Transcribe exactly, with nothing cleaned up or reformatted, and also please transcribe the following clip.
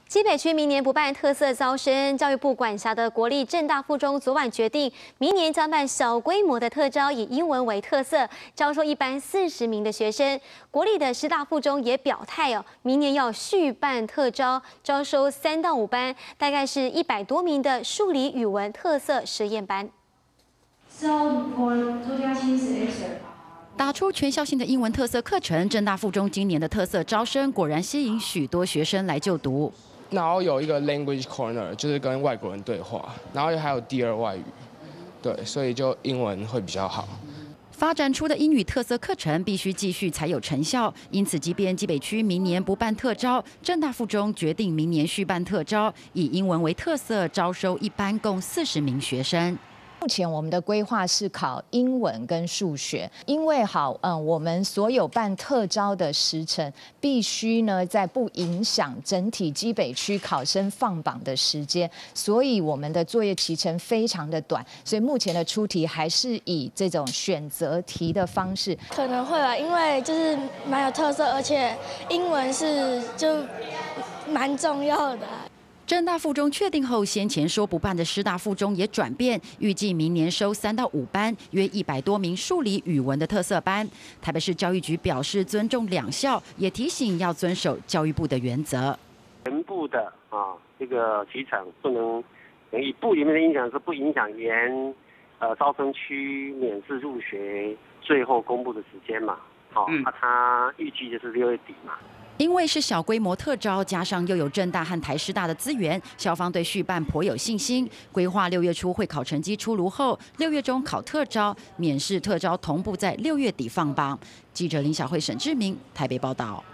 基北区明年不办特色招生，教育部管辖的国立政大附中昨晚决定，明年将办小规模的特招，以英文为特色，招收一班四十名的学生。国立的师大附中也表态哦，明年要续办特招，招收三到五班，大概是一百多名的数理语文特色实验班。 打出全校性的英文特色课程，政大附中今年的特色招生果然吸引许多学生来就读。 然后有一个 language corner， 就是跟外国人对话，然后还有第二外语，对，所以就英文会比较好。 发展出的英语特色课程必须继续才有成效，因此即便基北区明年不办特招，政大附中决定明年续办特招，以英文为特色，招收一班共四十名学生。 目前我们的规划是考英文跟数学，因为好，嗯，我们所有办特招的时程必须呢在不影响整体基北区考生放榜的时间，所以我们的作业期程非常的短，所以目前的出题还是以这种选择题的方式。 可能会吧，因为就是蛮有特色，而且英文是就蛮重要的。 政大附中确定后，先前说不办的师大附中也转变，预计明年收三到五班，约一百多名数理语文的特色班。台北市教育局表示尊重两校，也提醒要遵守教育部的原则。 全部的啊，这个期程不能以部里面的影响是不影响原呃招生区免试入学最后公布的时间嘛。好、哦，那、嗯啊、他预计就是六月底嘛。 因为是小规模特招，加上又有政大和台师大的资源，校方对续办颇有信心。规划六月初会考成绩出炉后，六月中考特招，免试特招同步在六月底放榜。记者林小慧、沈志明台北报道。